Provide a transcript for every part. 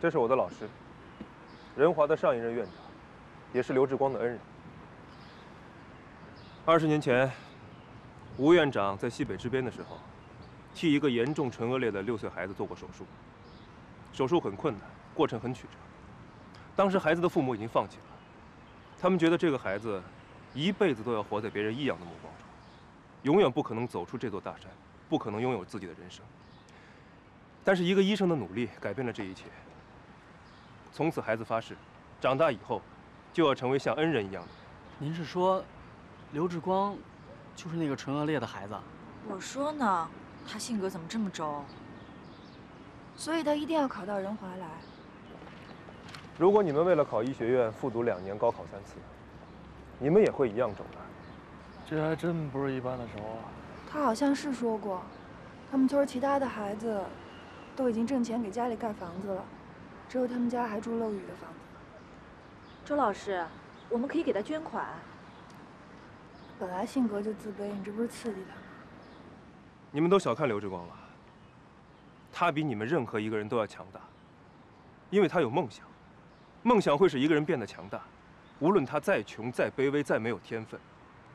这是我的老师，仁华的上一任院长，也是刘志光的恩人。20年前，吴院长在西北支边的时候，替一个严重唇腭裂的6岁孩子做过手术。手术很困难，过程很曲折。当时孩子的父母已经放弃了，他们觉得这个孩子一辈子都要活在别人异样的目光中，永远不可能走出这座大山，不可能拥有自己的人生。但是一个医生的努力改变了这一切。从此，孩子发誓，长大以后就要成为像恩人一样的人。 您是说，刘志光就是那个唇腭裂的孩子？ 我说呢，他性格怎么这么轴？ 所以他一定要考到仁华来。 如果你们为了考医学院复读2年，高考3次，你们也会一样轴的。 这还真不是一般的轴啊！ 他好像是说过，他们村其他的孩子都已经挣钱给家里盖房子了，只有他们家还住漏雨的房子。 周老师，我们可以给他捐款。 本来性格就自卑，你这不是刺激他吗？ 你们都小看刘志光了，他比你们任何一个人都要强大，因为他有梦想，梦想会使一个人变得强大，无论他再穷、再卑微、再没有天分。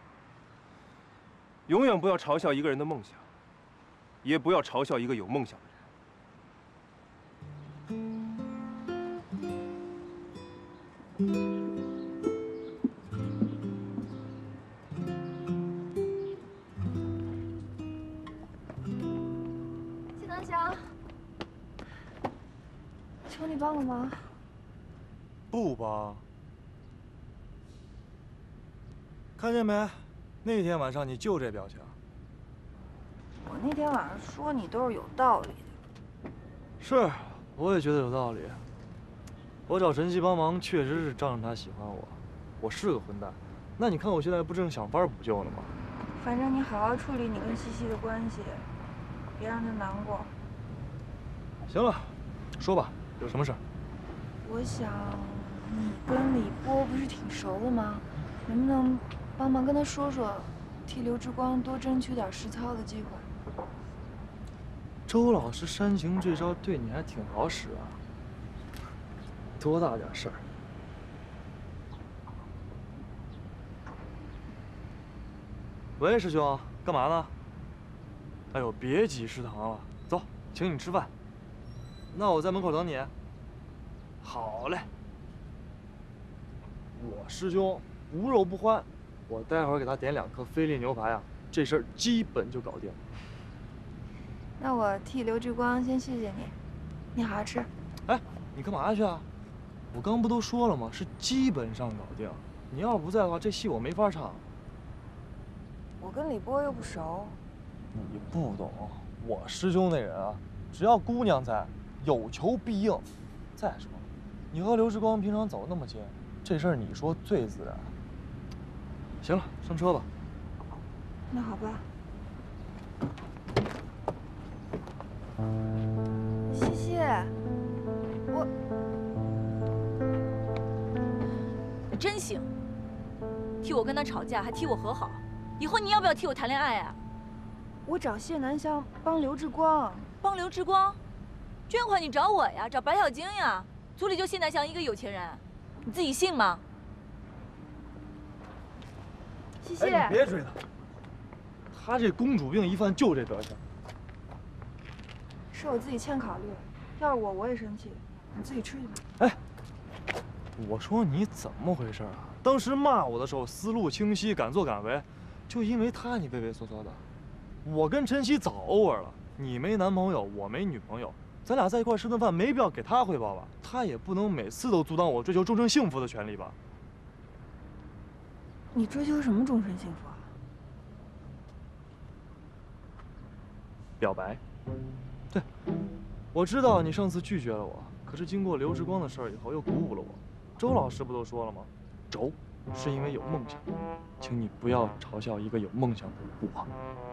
永远不要嘲笑一个人的梦想，也不要嘲笑一个有梦想的人。 谢南翔，求你帮个忙。 不帮。看见没？那天晚上你就这表情。 我那天晚上说你都是有道理的。 是，我也觉得有道理。我找晨曦帮忙，确实是仗着他喜欢我。我是个混蛋，那你看我现在不正想法补救呢吗？ 反正你好好处理你跟西西的关系，别让他难过。 行了，说吧，有什么事儿？ 我想，你跟李波不是挺熟的吗？能不能帮忙跟他说说，替刘志光多争取点实操的机会？ 周老师煽情这招对你还挺好使啊。多大点事儿？喂，师兄，干嘛呢？哎呦，别挤食堂了，走，请你吃饭。那我在门口等你。好嘞。我师兄无肉不欢，我待会儿给他点2颗菲力牛排啊，这事儿基本就搞定。 那我替刘志光先谢谢你，你好好吃。 哎，你干嘛去啊？我刚不都说了吗？是基本上搞定。你要是不在的话，这戏我没法唱。 我跟李波又不熟。 你不懂，我师兄那人啊，只要姑娘在，有求必应。再说，你和刘志光平常走那么近，这事儿你说最自然。行了，上车吧。 那好吧。西西， 你真行，替我跟他吵架，还替我和好。以后你要不要替我谈恋爱啊？ 我找谢南香帮刘志光。 帮刘志光？捐款你找我呀，找白小晶呀。组里就谢南翔一个有钱人，你自己信吗？ 西西， 哎，你别追他，他这公主病一犯就这德行。 是我自己欠考虑，要是我也生气。你自己吃去吧。 哎，我说你怎么回事啊？当时骂我的时候思路清晰，敢作敢为，就因为他你畏畏缩缩的。我跟晨曦早 over 了，你没男朋友，我没女朋友，咱俩在一块吃顿饭，没必要给他汇报吧？他也不能每次都阻挡我追求终身幸福的权利吧？ 你追求什么终身幸福啊？ 表白。对，我知道你上次拒绝了我，可是经过刘志光的事儿以后，又鼓舞了我。周老师不都说了吗？轴是因为有梦想，请你不要嘲笑一个有梦想的我。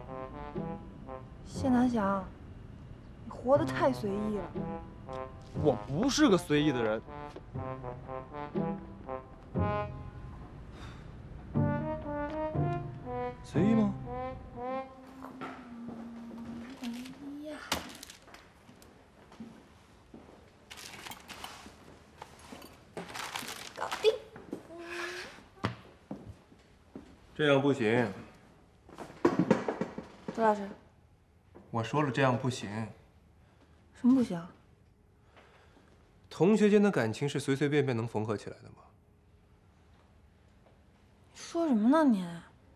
谢南翔，你活得太随意了。 我不是个随意的人。随意吗？ 这样不行。 周老师， 我说了，这样不行。 什么不行？ 同学间的感情是随随便便能缝合起来的吗？ 说什么呢您？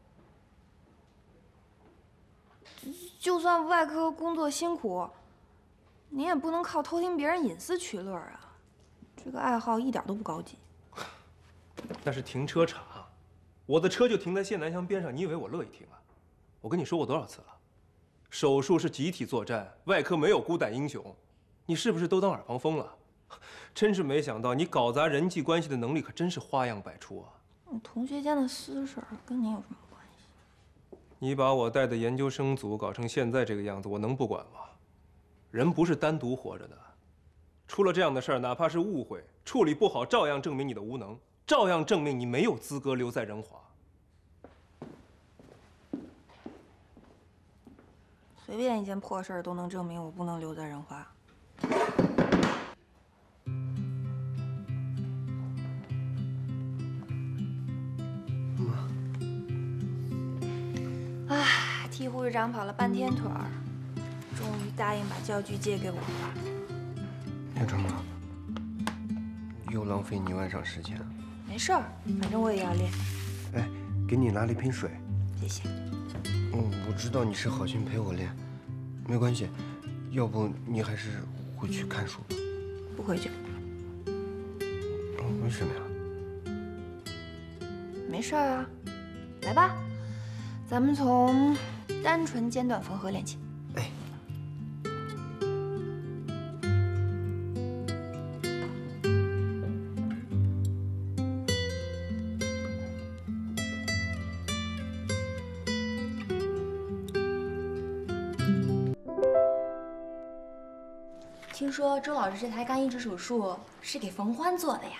就算外科工作辛苦，您也不能靠偷听别人隐私取乐啊！这个爱好一点都不高级。 那是停车场，我的车就停在县南乡边上，你以为我乐意停啊？我跟你说过多少次了，手术是集体作战，外科没有孤胆英雄，你是不是都当耳旁风了？真是没想到你搞砸人际关系的能力可真是花样百出啊！ 同学间的私事儿跟您有什么关系？ 你把我带的研究生组搞成现在这个样子，我能不管吗？人不是单独活着的，出了这样的事儿，哪怕是误会，处理不好，照样证明你的无能，照样证明你没有资格留在仁华。 随便一件破事儿都能证明我不能留在仁华。唉，替护士长跑了半天腿儿，终于答应把教具借给我了。 院长妈，又浪费你晚上时间。 没事儿，反正我也要练。 哎，给你拿了一瓶水。 谢谢。 我知道你是好心陪我练，没关系，要不你还是回去看书吧。 不回去。 为什么呀？ 没事儿啊，来吧，咱们从单纯间断缝合练起。 哎。 听说周老师这台肝移植手术是给冯欢做的呀？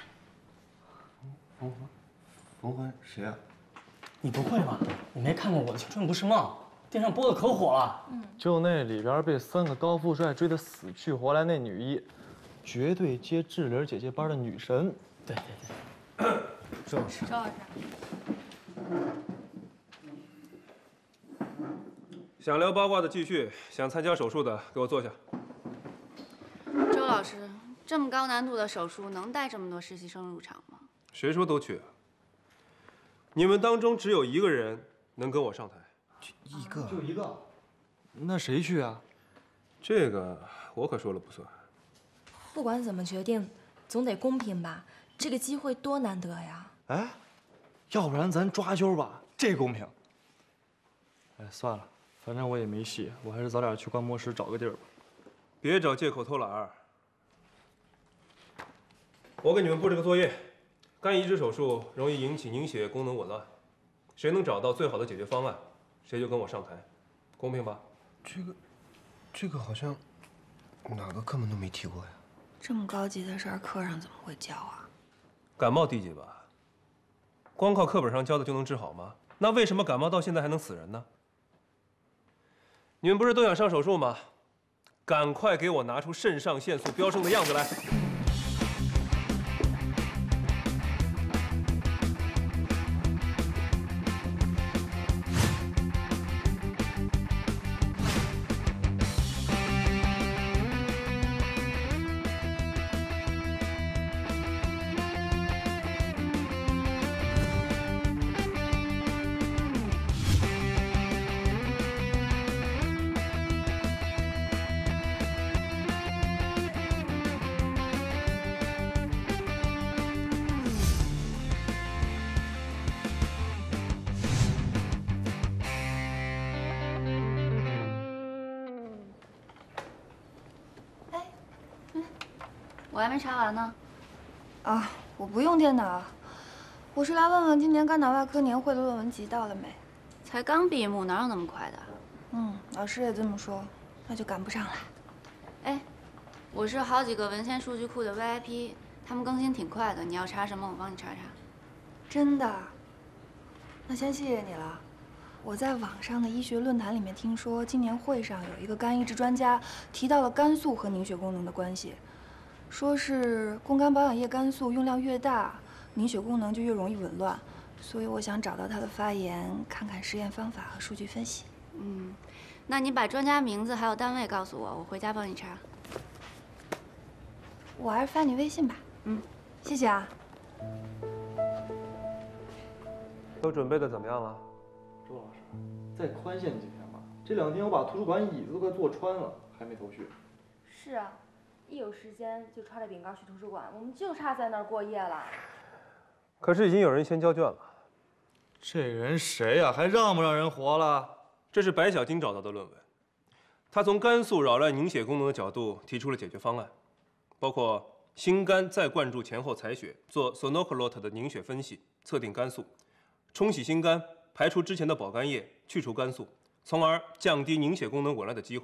冯欢谁啊？ 你不会吧？你没看过《我的青春不是梦》？电视播的可火了。 就那里边被3个高富帅追得死去活来那女一，绝对接志玲姐姐班的女神。 对。 周老师。 周老师， 想聊八卦的继续，想参加手术的给我坐下。 周老师，这么高难度的手术能带这么多实习生入场吗？ 谁说都去啊？你们当中只有一个人能跟我上台。 就一个。那谁去啊？ 这个我可说了不算。 不管怎么决定，总得公平吧？这个机会多难得呀！ 哎，要不然咱抓阄吧，这公平。哎，算了，反正我也没戏，我还是早点去观摩室找个地儿吧。 别找借口偷懒儿。我给你们布这个作业：肝移植手术容易引起凝血功能紊乱，谁能找到最好的解决方案，谁就跟我上台，公平吧？ 这个好像哪个课本都没提过呀。 这么高级的事儿，课上怎么会教啊？ 感冒低级吧？光靠课本上教的就能治好吗？那为什么感冒到现在还能死人呢？你们不是都想上手术吗？赶快给我拿出肾上腺素飙升的样子来！ 我还没查完呢。 啊，我不用电脑，我是来问问今年肝脑外科年会的论文集到了没？ 才刚闭幕，哪有那么快的？ 老师也这么说，那就赶不上了。 哎，我是好几个文献数据库的 VIP， 他们更新挺快的。你要查什么，我帮你查查。 真的？那先谢谢你了。我在网上的医学论坛里面听说，今年会上有一个肝移植专家提到了肝素和凝血功能的关系，说是供肝保养液肝素用量越大，凝血功能就越容易紊乱， 所以我想找到他的发言，看看实验方法和数据分析。 那你把专家名字还有单位告诉我，我回家帮你查。 我还是发你微信吧。谢谢啊。 都准备的怎么样了？ 周老师，再宽限几天吧。这2天我把图书馆椅子都快坐穿了，还没头绪。 是啊，一有时间就揣着饼干去图书馆，我们就差在那儿过夜了。 可是已经有人先交卷了。 这人谁呀？还让不让人活了？ 这是白小金找到的论文，他从肝素扰乱凝血功能的角度提出了解决方案，包括心肝再灌注前后采血，做 sonocolot 的凝血分析，测定肝素，冲洗心肝，排除之前的保肝液，去除肝素，从而降低凝血功能紊乱的机会。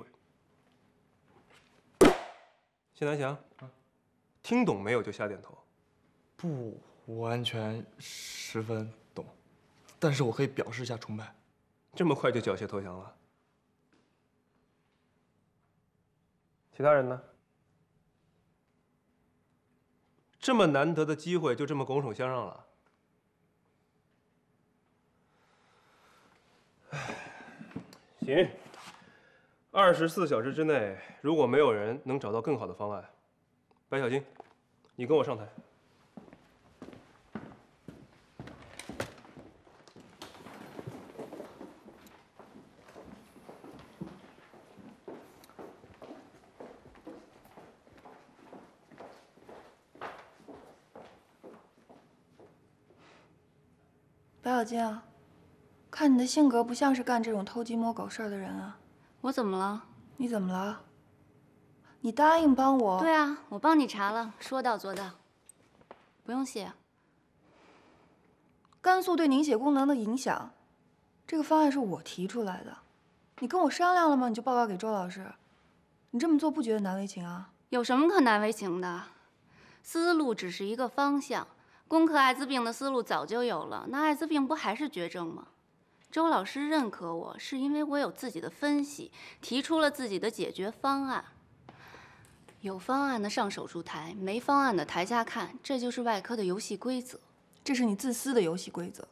谢南翔，听懂没有就瞎点头。 不完全十分懂，但是我可以表示一下崇拜。 这么快就缴械投降了？其他人呢？这么难得的机会就这么拱手相让了？行，24小时之内，如果没有人能找到更好的方案，白小金，你跟我上台。 白小金啊，看你的性格不像是干这种偷鸡摸狗事儿的人啊。 我怎么了？ 你怎么了？你答应帮我。 对啊，我帮你查了，说到做到。不用谢。 肝素对凝血功能的影响，这个方案是我提出来的。你跟我商量了吗？你就报告给周老师。你这么做不觉得难为情啊？ 有什么可难为情的？思路只是一个方向。攻克艾滋病的思路早就有了，那艾滋病不还是绝症吗？周老师认可我，是因为我有自己的分析，提出了自己的解决方案。有方案的上手术台，没方案的台下看，这就是外科的游戏规则。 这是你自私的游戏规则。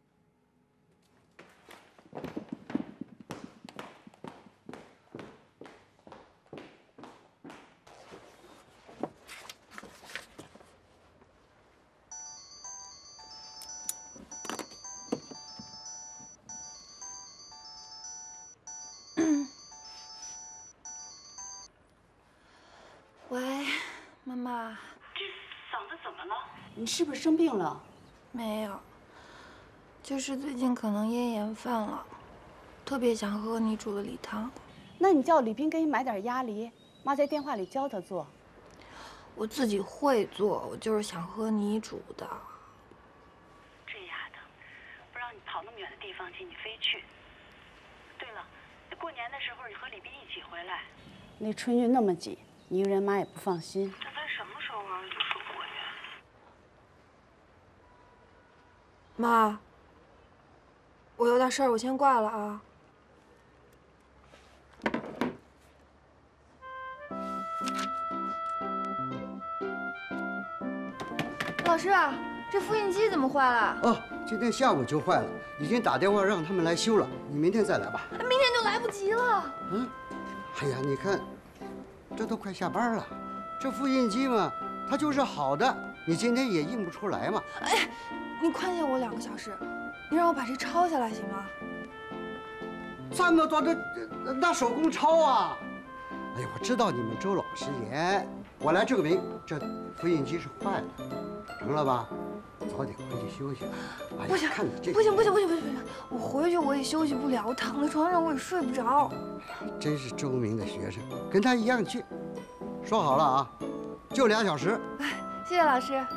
喂，妈妈。 这嗓子怎么了？ 你是不是生病了？ 没有，就是最近可能咽炎犯了，特别想喝你煮的梨汤。 那你叫李斌给你买点鸭梨，妈在电话里教他做。 我自己会做，我就是想喝你煮的。 这丫的，不让你跑那么远的地方去，你非去。对了，过年的时候你和李斌一起回来。 那春运那么挤，一个人妈也不放心。 这咱什么时候就说过呀？ 妈，我有点事儿，我先挂了啊。老师啊，这复印机怎么坏了？ 哦，今天下午就坏了，已经打电话让他们来修了。你明天再来吧。 明天就来不及了。 哎呀，你看，这都快下班了，这复印机嘛，它就是好的，你今天也印不出来嘛。 哎，你宽限我2个小时，你让我把这抄下来行吗？ 这么多的那手工抄啊！哎呀，我知道你们周老师严，我来证明这复印机是坏的，成了吧？早点回去休息。哎呀，看你这不行，我回去我也休息不了，我躺在床上我也睡不着。 真是周明的学生，跟他一样去。说好了啊，就2小时。 哎，谢谢老师。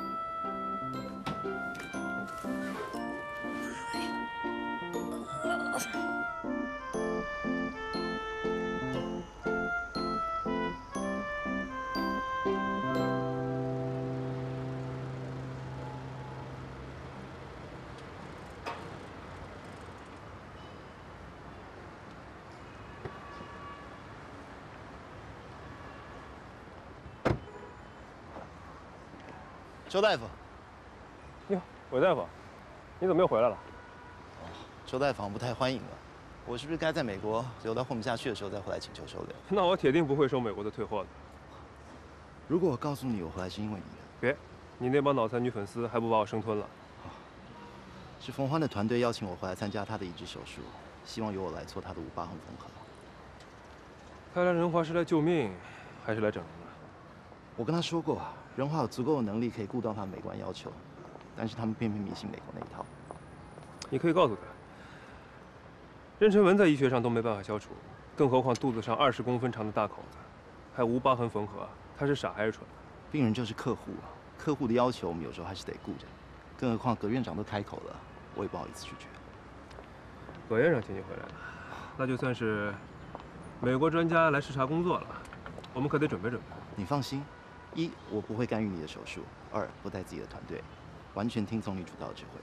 周大夫， 哟，韦大夫， 你怎么又回来了？ 周代访不太欢迎了，我是不是该在美国留到混不下去的时候再回来请求收留？ 那我铁定不会收美国的退货的。 如果我告诉你我回来是因为你呢？ 别，你那帮脑残女粉丝还不把我生吞了？ 是冯欢的团队邀请我回来参加他的移植手术，希望由我来做他的5疤痕缝合。 看来仁华是来救命，还是来整容的？ 我跟他说过，仁华有足够的能力可以顾到他的美观要求，但是他们偏偏迷信美国那一套。 你可以告诉他，妊娠纹在医学上都没办法消除，更何况肚子上20公分长的大口子，还无疤痕缝合，他是傻还是蠢？ 病人就是客户啊，客户的要求我们有时候还是得顾着，更何况葛院长都开口了，我也不好意思拒绝。 葛院长请你回来了，那就算是美国专家来视察工作了，我们可得准备准备。 你放心，1我不会干预你的手术，2不带自己的团队，完全听从你主导指挥。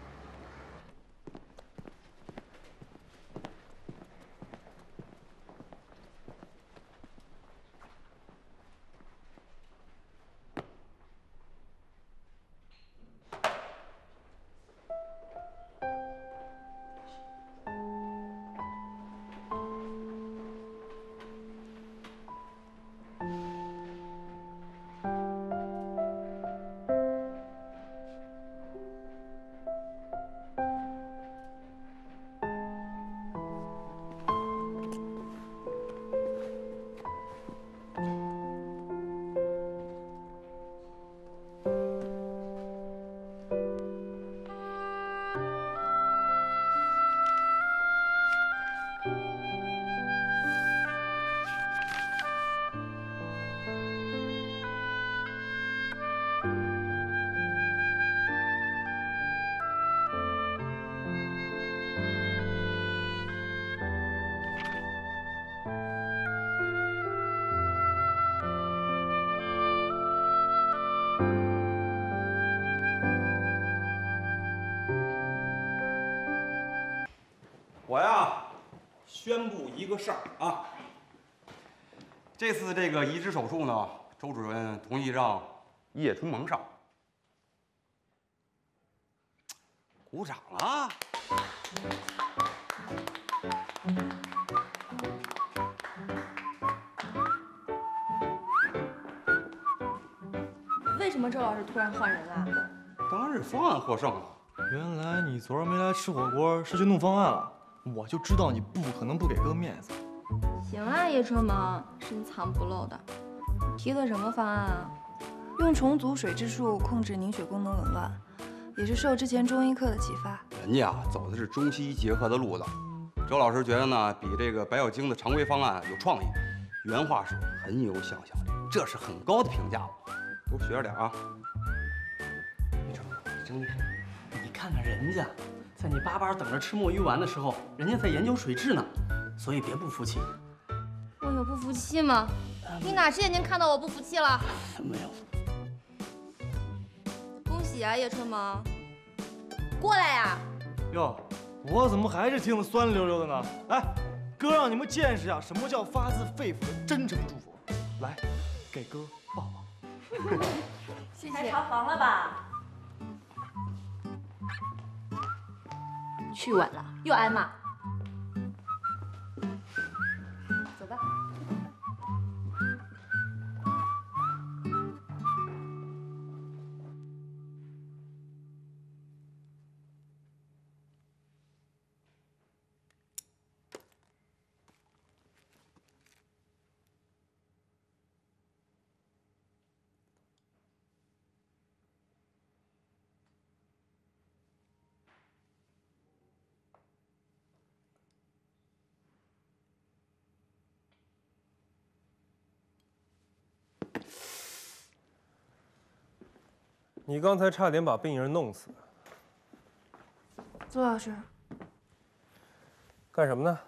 我呀，宣布一个事儿啊。这次这个移植手术呢，周主任同意让叶春萌上。鼓掌啊！ 为什么周老师突然换人啊？ 当然是方案获胜了。 原来你昨儿没来吃火锅是去弄方案了，我就知道你不可能不给哥面子。 行啊，叶春萌，深藏不露的。提的什么方案啊？用重组水质术控制凝血功能紊乱，也是受之前中医课的启发。 人家啊走的是中西医结合的路子，周老师觉得呢，比这个白小晶的常规方案有创意。原话是很有想象力，这是很高的评价了，多学着点啊。 李成，你睁眼，你看看人家，在你巴巴等着吃墨鱼丸的时候，人家在研究水质呢，所以别不服气。 我有不服气吗？你哪只眼睛看到我不服气了？ 没有。 恭喜啊，叶春萌，过来呀！ 哟，我怎么还是听得酸溜溜的呢？来，哥让你们见识下什么叫发自肺腑的真诚祝福。来，给哥抱抱。 谢谢。开茶房了吧？去晚了，又挨骂。走吧。 你刚才差点把病人弄死。 周老师， 干什么呢？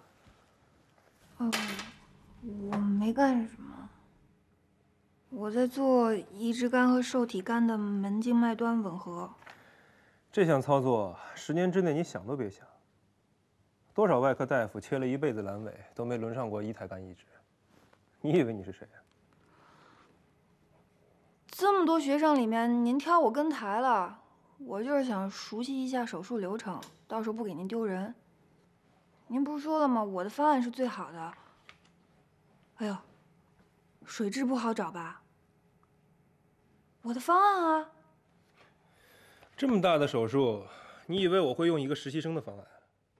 我没干什么，我在做移植肝和受体肝的门静脉端吻合。 这项操作10年之内你想都别想。多少外科大夫切了一辈子阑尾，都没轮上过1台肝移植。你以为你是谁啊？ 这么多学生里面，您挑我跟台了， 我就是想熟悉一下手术流程，到时候不给您丢人。您不是说了吗？我的方案是最好的。哎呦，水质不好找吧？我的方案啊！ 这么大的手术，你以为我会用一个实习生的方案？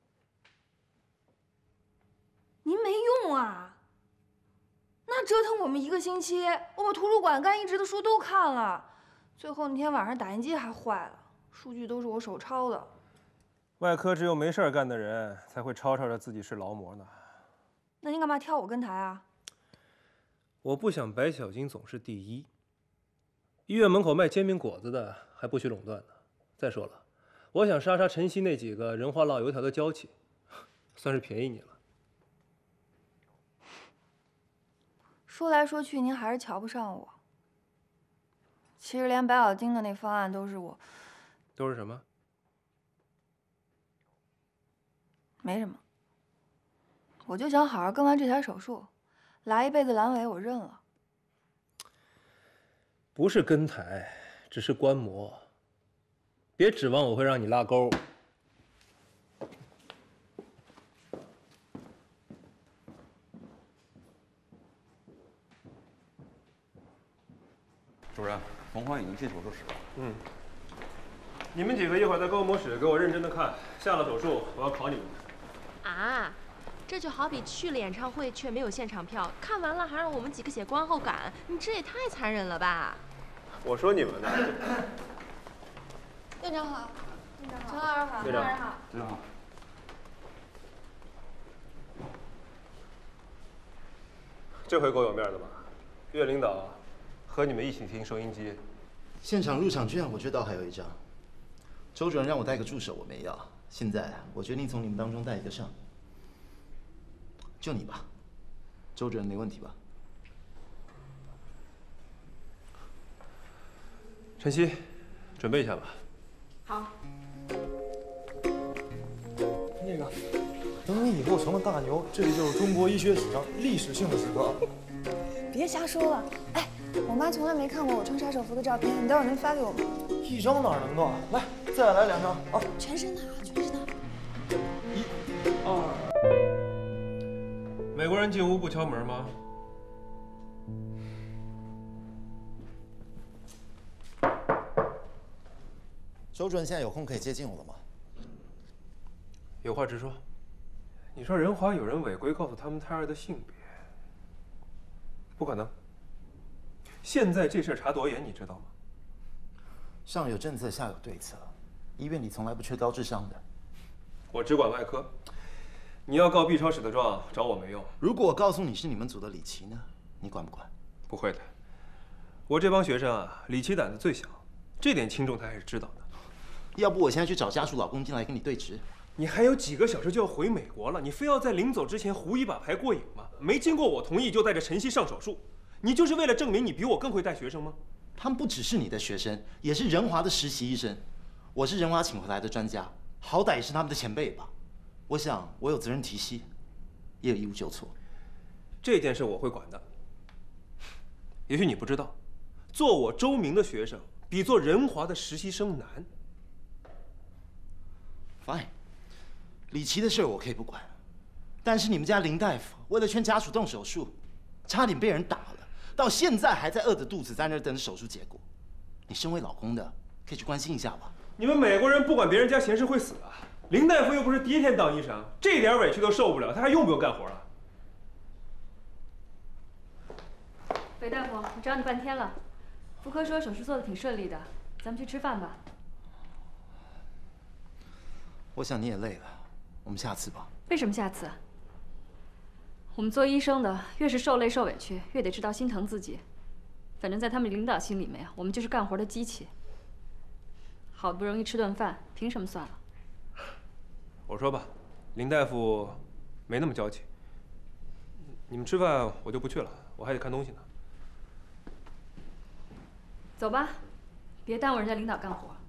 您没用啊！那折腾我们1个星期，我把图书馆干一直的书都看了，最后那天晚上打印机还坏了，数据都是我手抄的。 外科只有没事儿干的人才会吵吵着自己是劳模呢。 那您干嘛挑我跟台啊？ 我不想白小金总是第一。医院门口卖煎饼果子的还不许垄断呢。再说了，我想杀晨曦那几个人化烙油条的娇气，算是便宜你了。 说来说去，您还是瞧不上我。其实连白小金的那方案都是我。 都是什么？ 没什么。我就想好好跟完这台手术，来一辈子阑尾我认了。 不是跟台，只是观摩。别指望我会让你拉钩。 主任，冯欢已经进手术室了。 嗯。你们几个一会儿在高模室给我认真的看，下了手术我要考你们。 啊，这就好比去了演唱会却没有现场票，看完了还让我们几个写观后感，你这也太残忍了吧！ 我说你们呢。 院长好，院长好，陈老师好， 院长好， 队长好。 这回够有面的吧？岳领导和你们一起听收音机。 现场入场券我这倒还有一张。周主任让我带个助手，我没要。现在我决定从你们当中带一个上，就你吧。周主任没问题吧？ 晨曦，准备一下吧。 好。 那个，等你以后成了大牛，这个就是中国医学史上历史性的时刻。 别瞎说了。哎，我妈从来没看过我穿杀手服的照片，你待会儿能发给我吗？ 一张哪能够？来，再来2张啊！ 全身的啊，全身的。 1、2。美国人进屋不敲门吗？ 周主任现在有空可以接近我了吗？ 有话直说。你说仁华有人违规告诉他们胎儿的性别，不可能。现在这事儿查多严，你知道吗？ 上有政策，下有对策。医院里从来不缺高智商的。 我只管外科，你要告 B 超室的状，找我没用。 如果我告诉你是你们组的李琦呢，你管不管？ 不会的。我这帮学生啊，李琦胆子最小，这点轻重他还是知道的。 要不我现在去找家属老公进来跟你对质？ 你还有几个小时就要回美国了，你非要在临走之前胡一把牌过瘾吗？没经过我同意就带着晨曦上手术，你就是为了证明你比我更会带学生吗？ 他们不只是你的学生，也是仁华的实习医生。我是仁华请回来的专家，好歹也是他们的前辈吧。我想我有责任提息，也有义务纠错。 这件事我会管的。也许你不知道，做我周明的学生比做仁华的实习生难。 Fine， 李琦的事我可以不管，但是你们家林大夫为了劝家属动手术，差点被人打了，到现在还在饿着肚子在那儿等着手术结果。你身为老公的，可以去关心一下吧。 你们美国人不管别人家闲事会死啊！林大夫又不是第一天当医生，这点委屈都受不了，他还用不用干活了？ 韦大夫，我找你半天了。妇科说手术做的挺顺利的，咱们去吃饭吧。 我想你也累了，我们下次吧。 为什么下次？我们做医生的，越是受累受委屈，越得知道心疼自己。反正在他们领导心里面，我们就是干活的机器。好不容易吃顿饭，凭什么算了？ 我说吧，林大夫没那么娇气。你们吃饭我就不去了，我还得看东西呢。 走吧，别耽误人家领导干活。